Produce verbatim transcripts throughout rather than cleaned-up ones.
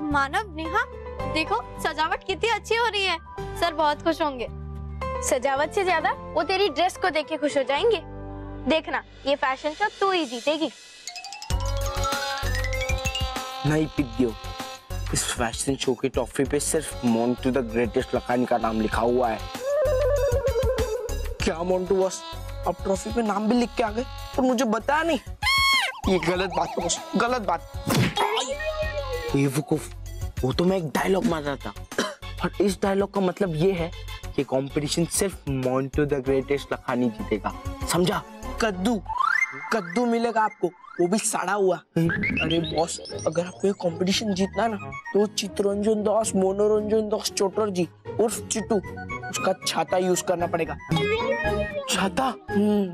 मानव, नेहा, देखो सजावट कितनी अच्छी हो रही है। सर बहुत खुश होंगे। सजावट से ज्यादा वो तेरी ड्रेस को देख के खुश हो जाएंगे। देखना, ये फैशन शो तू ही जीतेगी। नहीं पिद्यो, इस फैशन शो की ट्रॉफी पे सिर्फ मोंटू द ग्रेटेस्ट लखानी का नाम लिखा हुआ है। क्या मोंटू बॉस, अब ट्रॉफी पे नाम भी लिख के आ गए और मुझे बताया नहीं? ये गलत बात है बॉस, गलत बात। बेवकूफ, वो तो मैं एक डायलॉग मार रहा था, और इस डायलॉग का मतलब ये है कि कंपटीशन सिर्फ मोंटू द ग्रेटेस्ट लखानी जीतेगा, समझा? कद्दू कद्दू मिलेगा आपको, वो भी सड़ा हुआ। अरे बॉस, अगर आपको ये कंपटीशन जीतना ना, तो चित्तरंजन दास, मनोरंजन दास चौटर्जी उर्फ चिट्टू, उसका छाता यूज करना पड़ेगा। छाता? हम्म।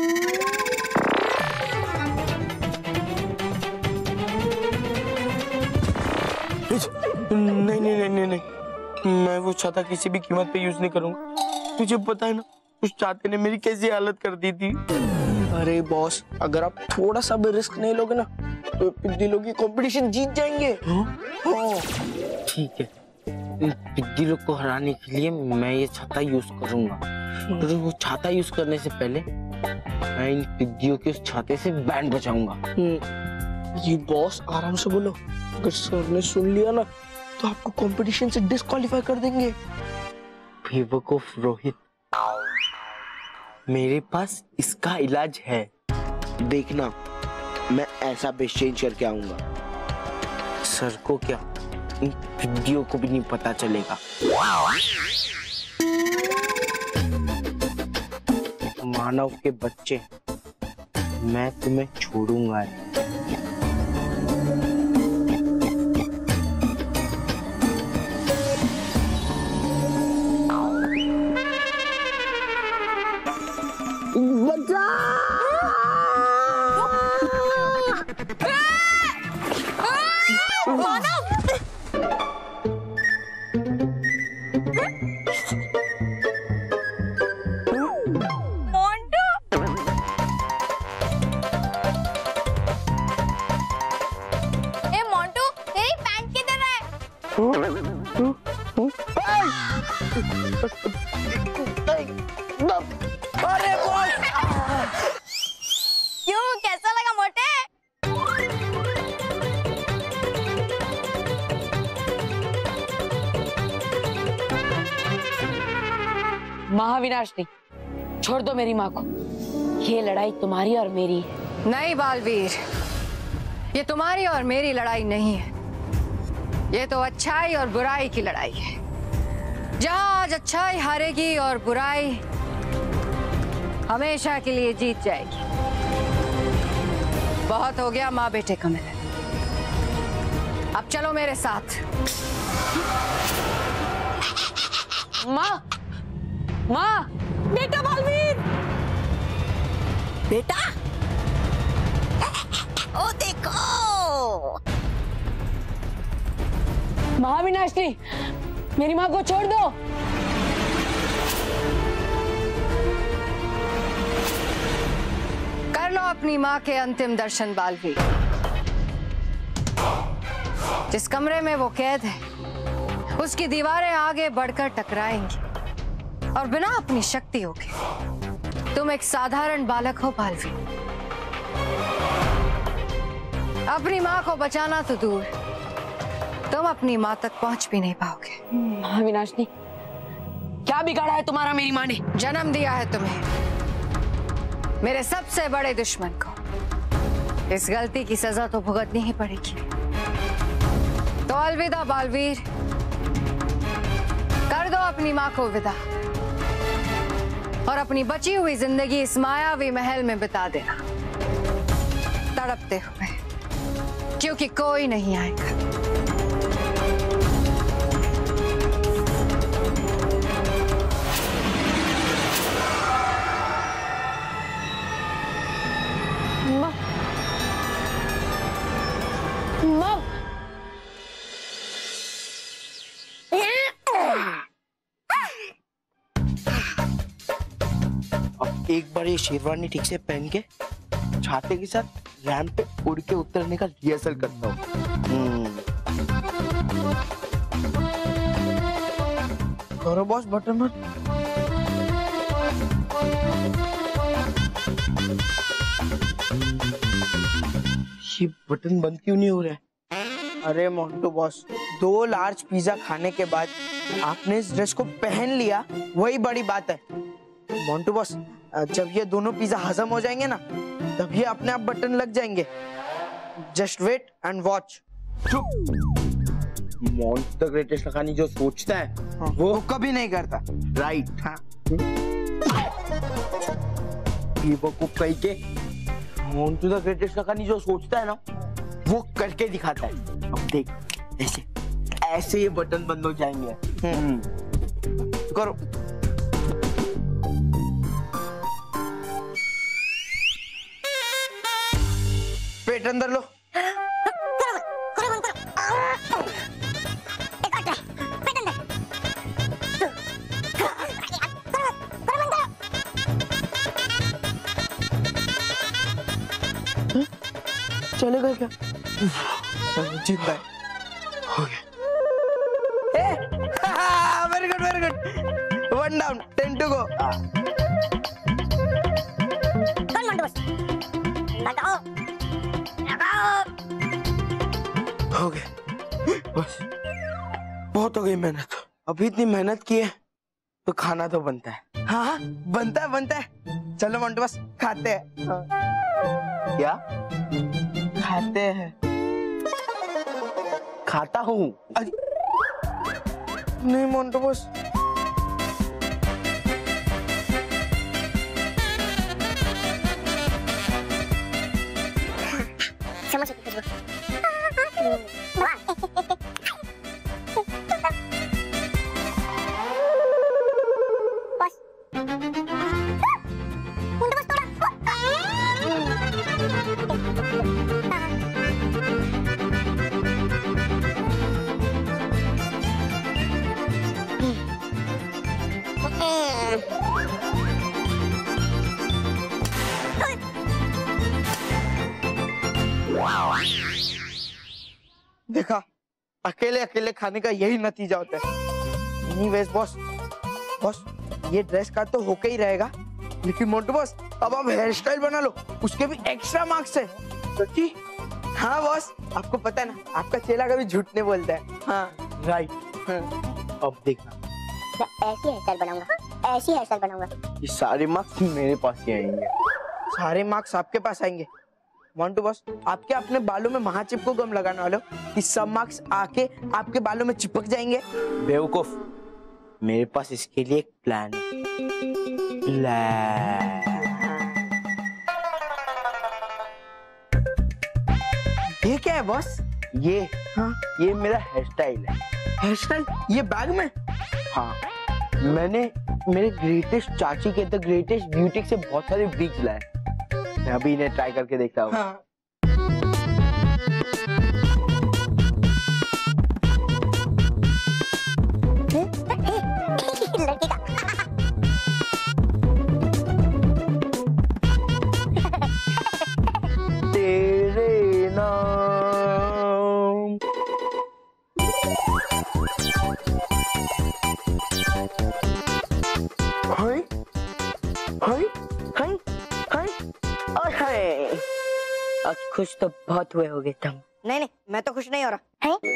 नहीं नहीं नहीं नहीं नहीं, मैं वो छाता किसी भी कीमत पे यूज नहीं करूंगा। तुझे पता है ना, उस छाते ने मेरी कैसी हालत कर दी थी। अरे बॉस, अगर आप थोड़ा सा भी रिस्क नहीं लोगे ना, तो पिद्दी लोग ये कंपटीशन जीत जाएंगे। हाँ ठीक है, पिद्दी लोग को हराने के लिए मैं ये छाता यूज करूंगा। तो वो छाता यूज करने से पहले मैं इन पिद्दियों के उस छाते से बैंड बचाऊंगा। ये बॉस, आराम से बोलो, अगर सर ने सुन लिया ना, तो आपको कंपटीशन से डिस्क्वालीफाई कर देंगे। बेवकूफ रोहित, मेरे पास इसका इलाज है, देखना मैं ऐसा बेस चेंज करके आऊंगा, सर को क्या, इन पिद्दियों को भी नहीं पता चलेगा। मानव के बच्चे, मैं तुम्हें छोड़ूंगा नहीं। अरे बॉस, क्यों, कैसा लगा मोटे? महाविनाशनी, छोड़ दो मेरी माँ को। ये लड़ाई तुम्हारी और मेरी है। नहीं बालवीर, ये तुम्हारी और मेरी लड़ाई नहीं है, ये तो अच्छाई और बुराई की लड़ाई है। जहाँ आज अच्छाई हारेगी और बुराई हमेशा के लिए जीत जाएगी। बहुत हो गया माँ बेटे का मिलन, अब चलो मेरे साथ। माँ, माँ, बेटा बालवीर, बेटा, ओ देखो। महाविनाशनी, मेरी माँ को छोड़ दो। कर लो अपनी माँ के अंतिम दर्शन बालवीर। जिस कमरे में वो कैद है, उसकी दीवारें आगे बढ़कर टकराएंगी और बिना अपनी शक्तियों के तुम एक साधारण बालक हो बालवीर। अपनी माँ को बचाना तो दूर, तुम अपनी माँ तक पहुंच भी नहीं पाओगे। महाविनाशनी, क्या बिगाड़ा है तुम्हारा मेरी माँ ने? जन्म दिया है तुम्हें, मेरे सबसे बड़े दुश्मन को। इस गलती की सजा तो भुगतनी ही पड़ेगी। तो अलविदा बालवीर, कर दो अपनी माँ को विदा और अपनी बची हुई जिंदगी इस मायावी महल में बिता देना, तड़पते हुए, क्योंकि कोई नहीं आएगा। अब एक बार ये शेरवानी ठीक से पहन के छाते के साथ रैंप पे उड़ के उतरने का रिहर्सल करता हूँ। करो बॉस बटन मत। ये बटन बंद क्यों नहीं हो रहा है? अरे मोंटू बॉस, दो लार्ज पिज्जा खाने के बाद आपने इस ड्रेस को पहन लिया, वही बड़ी बात है। मोंटू बॉस, जब ये दोनों पिज्जा हजम हो जाएंगे ना, तब ये अपने आप बटन लग जाएंगे। Just wait and watch. Montu the greatest Lakhani जो सोचता है, हाँ, वो कभी नहीं करता। राइट। हाँ, बेवकूफ कहीं के मोंटू द ग्रेटेस्ट लखानी जो सोचता है ना, वो करके दिखाता है। अब देख, ऐसे ऐसे ये बटन बंद हो जाएंगे। हम्म, करो। पेट अंदर लो। चलेगा क्या? जिंदा है। हो गया। Very good very good. One down, ten to go. हो गया, बस बहुत हो गई मेहनत। अभी इतनी मेहनत की है तो खाना तो बनता है। हाँ हाँ, बनता है बनता है। चलो मोंटू बस खाते हैं। हाँ। क्या खाते हैं? खाता हूँ। नहीं मोंटू बॉस, समझ देखा, अकेले अकेले खाने का यही नतीजा होता है। एनीवेज बॉस, बॉस ये ड्रेस का तो होके ही रहेगा, लेकिन मोंटू बॉस अब आप हेयर स्टाइल बना लो, उसके भी एक्स्ट्रा मार्क्स है। सच्ची? हाँ बॉस, आपको पता है ना, आपका चेला कभी झूठ नहीं बोलता है। हाँ राइट। हाँ। अब देखना, मैं ऐसी हेयर स्टाइल बनाऊंगा, ऐसी हेयर स्टाइल बनाऊंगा। ये सारे मार्क्स मेरे पास ही आएंगे। सारे मार्क्स आपके पास आएंगे? मोंटू बॉस, आपके अपने बालों में महाचिप को गम लगाने वाले हो कि सब मार्क्स आके आपके बालों में चिपक जाएंगे? बेवकूफ, मेरे पास इसके लिए एक प्लान है। प्लान। ये क्या है बॉस? ये हाँ, ये मेरा हेयर स्टाइल है। हेयर स्टाइल ये बैग में? हाँ, मैंने मेरे ग्रेटेस्ट चाची के द ग्रेटेस्ट ब्यूटी से बहुत सारे ब्रिक्स लाए। मैं अभी इन्हें ट्राई करके देखता हूँ। हाँ। तेरे नाम। हाय हाय हाय हाय और हाय। आज खुश तो बहुत हुए होगे तुम। नहीं नहीं, मैं तो खुश नहीं हो रहा है।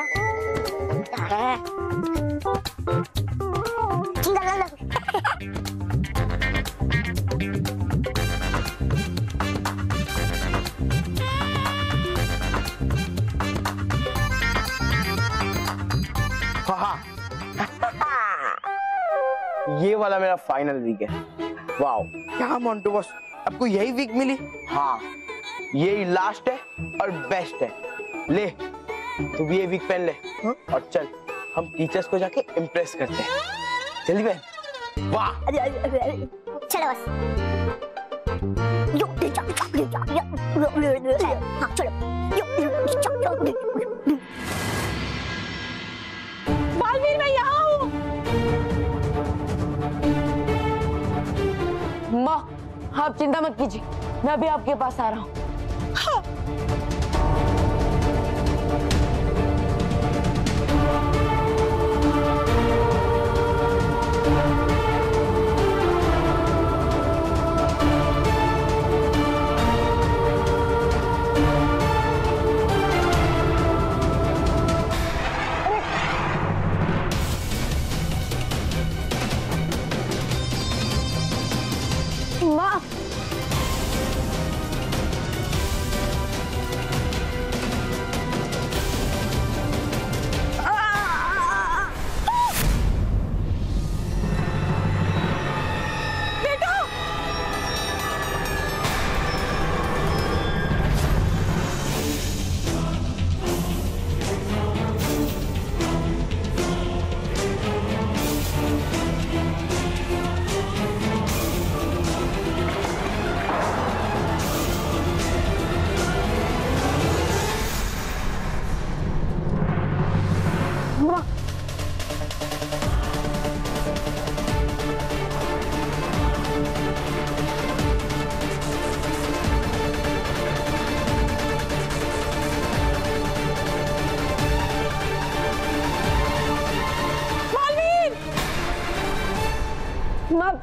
हाँ, ये वाला मेरा फाइनल वीक है। वाओ, क्या मोंटू बॉस, आपको यही वीक मिली? हाँ, यही लास्ट है और बेस्ट है। ले, तू भी ये वीक पहन ले। हा? और चल, हम टीचर्स को जाके इम्प्रेस करते हैं। जल्दी पहन। वाह, चलो बस। हाँ, चलो। बालवीर, मैं यहाँ हूँ। माँ, आप चिंता मत कीजिए, मैं अभी आपके पास आ रहा हूँ। हाँ।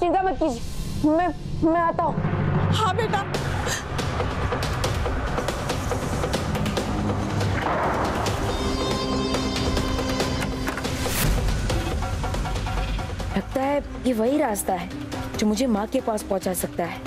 चिंता मत कीजिए, मैं मैं आता हूँ। हाँ बेटा। लगता है ये वही रास्ता है जो मुझे माँ के पास पहुंचा सकता है।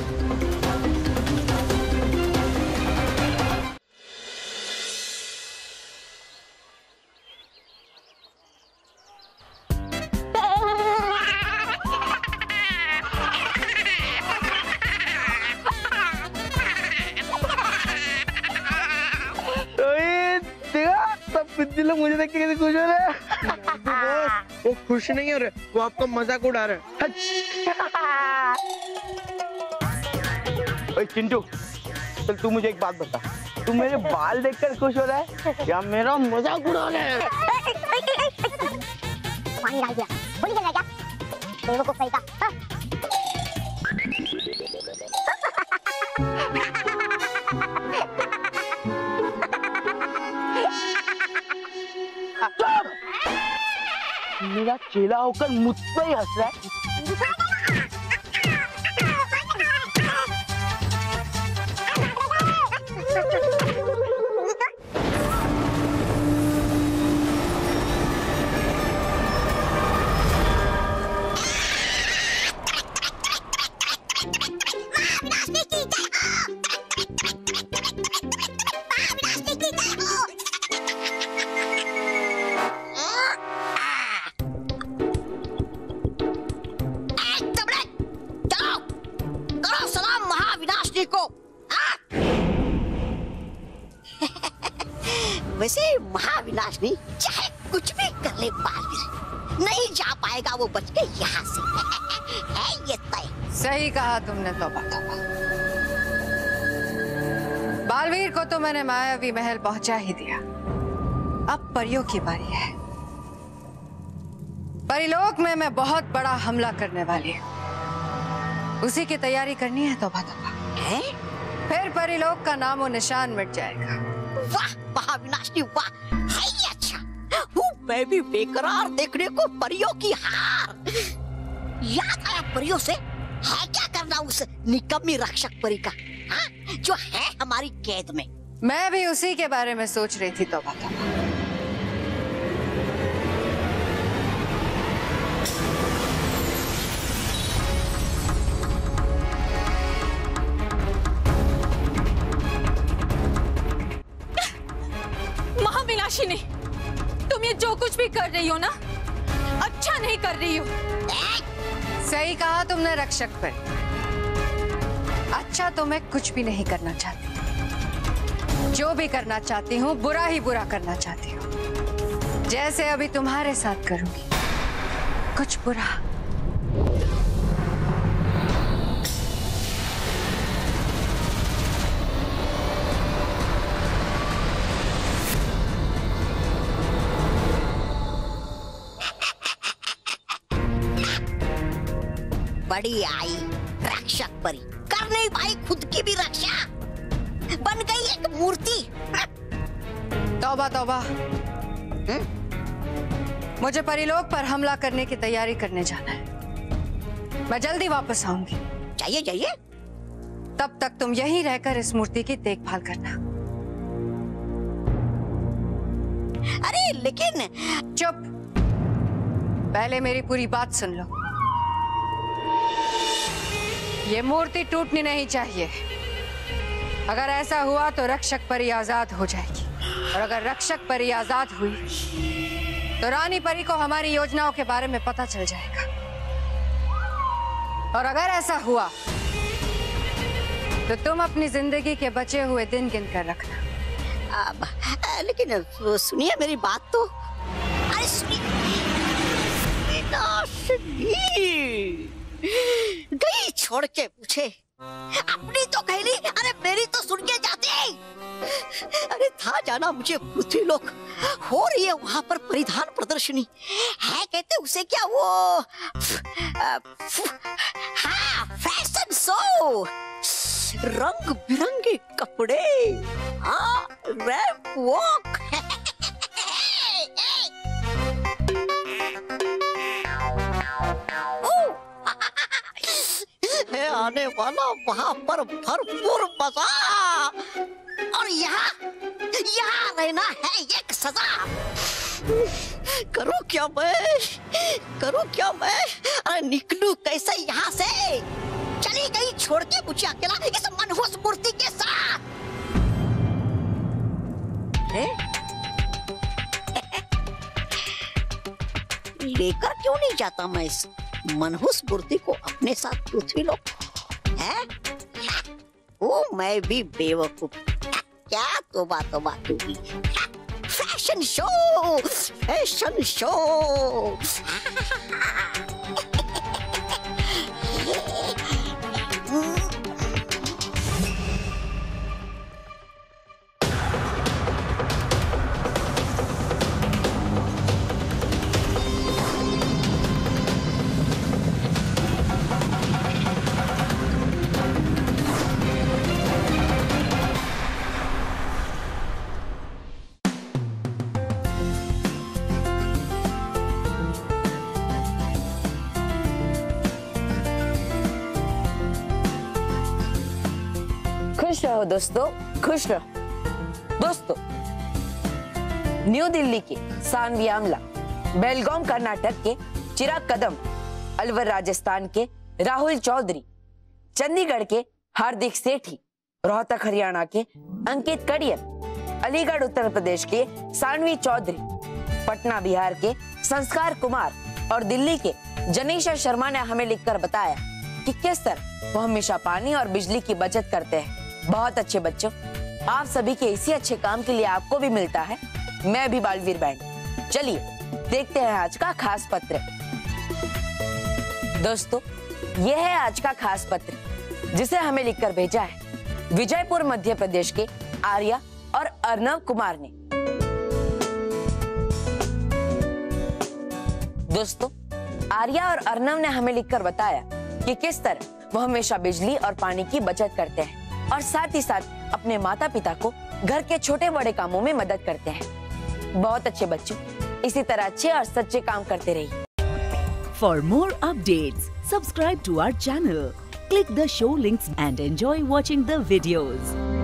लोग मुझे देख के कैसे खुश हो रहे हैं। वो खुश नहीं हो रहे, वो आपका मजाक उड़ा रहे हैं। ओए चिंटू, चल तू मुझे एक बात बता, तू मेरे बाल देखकर खुश हो रहा है या मेरा मजाक उड़ा रहा है? पानी डाल दिया, भूल गया क्या? बेवकूफ सही का। मेरा चेला होकर मुझ पर ही हंस रहा है। वैसे महाविनाशनी चाहे कुछ भी कर ले बालवीर, नहीं जा पाएगा वो बच के यहाँ से। है ये तय। सही कहा तुमने तौबा तौबा। बालवीर को तो मैंने मायावी महल पहुंचा ही दिया, अब परियों की बारी है। परिलोक में मैं बहुत बड़ा हमला करने वाली हूँ, उसी की तैयारी करनी है तौबा तौबा। है? फिर परिलोक का नामो निशान मिट जाएगा। वाह महाविनाशनी वाह, है ये अच्छा। हूँ मैं भी बेकरार देखने को परियों की हार। याद आया परियों से, है क्या करना उस निकम्मी रक्षक परी का, हाँ? जो है हमारी कैद में। मैं भी उसी के बारे में सोच रही थी तौबा तौबा। महाविनाशिनी, तुम ये जो कुछ भी कर रही हो ना, अच्छा नहीं कर रही हो। सही कहा तुमने रक्षक पर। अच्छा तो मैं कुछ भी नहीं करना चाहती, जो भी करना चाहती हूँ बुरा ही बुरा करना चाहती हूँ, जैसे अभी तुम्हारे साथ करूंगी, कुछ बुरा। बड़ी आई रक्षक परी, कर नहीं पाई खुद की भी रक्षा, बन गई एक मूर्ति। तौबा तौबा, मुझे परिलोक पर हमला करने की तैयारी करने जाना है। मैं जल्दी वापस आऊंगी। जाइए जाइए। तब तक तुम यहीं रहकर इस मूर्ति की देखभाल करना। अरे लेकिन। चुप, पहले मेरी पूरी बात सुन लो। ये मूर्ति टूटनी नहीं चाहिए। अगर ऐसा हुआ तो रक्षक परी आजाद हो जाएगी, और अगर रक्षक परी आजाद हुई तो रानी परी को हमारी योजनाओं के बारे में पता चल जाएगा, और अगर ऐसा हुआ तो तुम अपनी जिंदगी के बचे हुए दिन गिन कर रखना। अब, लेकिन सुनिए मेरी बात तो। अरे सुनिए, गई छोड़ के पूछे, अपनी तो कहली, अरे मेरी तो सुन के जाती। अरे था जाना मुझे पृथ्वीलोक, हो रही है वहां पर परिधान प्रदर्शनी, है कहते उसे क्या वो, हाँ फैशन शो, रंग बिरंगे कपड़े, हाँ रैंप वॉक। है आने वाला वहां पर भरपूर मजा, और यहाँ यहाँ रहना है एक सजा। करूँ क्या मैं, करूँ क्या मैं, अरे निकलूं कैसे यहाँ से? चली गई छोड़ के मुझे अकेला इस मनहूस मूर्ति के साथ। लेकर क्यों नहीं जाता मैं इस मनहूस मूर्ति को अपने साथ पृथ्वी लोक? है ओ मैं भी बेवकूफ, क्या तोबा तोबा तू भी। Fashion show, fashion show. खुश रहो दोस्तों, खुश रहो दोस्तों। न्यू दिल्ली के सानवी आमला, बेलगाम कर्नाटक के चिराग कदम, अलवर राजस्थान के राहुल चौधरी, चंडीगढ़ के हार्दिक सेठी, रोहतक हरियाणा के अंकित कड़ियल, अलीगढ़ उत्तर प्रदेश के सानवी चौधरी, पटना बिहार के संस्कार कुमार और दिल्ली के जनीशा शर्मा ने हमें लिखकर बताया कि किस तरह वो हमेशा पानी और बिजली की बचत करते हैं। बहुत अच्छे बच्चों, आप सभी के इसी अच्छे काम के लिए आपको भी मिलता है मैं भी बालवीर बैंड। चलिए देखते हैं आज का खास पत्र। दोस्तों, यह है आज का खास पत्र जिसे हमें लिखकर भेजा है विजयपुर मध्य प्रदेश के आर्या और अर्नव कुमार ने। दोस्तों, आर्या और अर्नव ने हमें लिखकर बताया कि किस तरह वो हमेशा बिजली और पानी की बचत करते हैं और साथ ही साथ अपने माता पिता को घर के छोटे बड़े कामों में मदद करते हैं। बहुत अच्छे बच्चों, इसी तरह अच्छे और सच्चे काम करते रहिए। For more updates, subscribe to our channel, click the show links and enjoy watching the videos.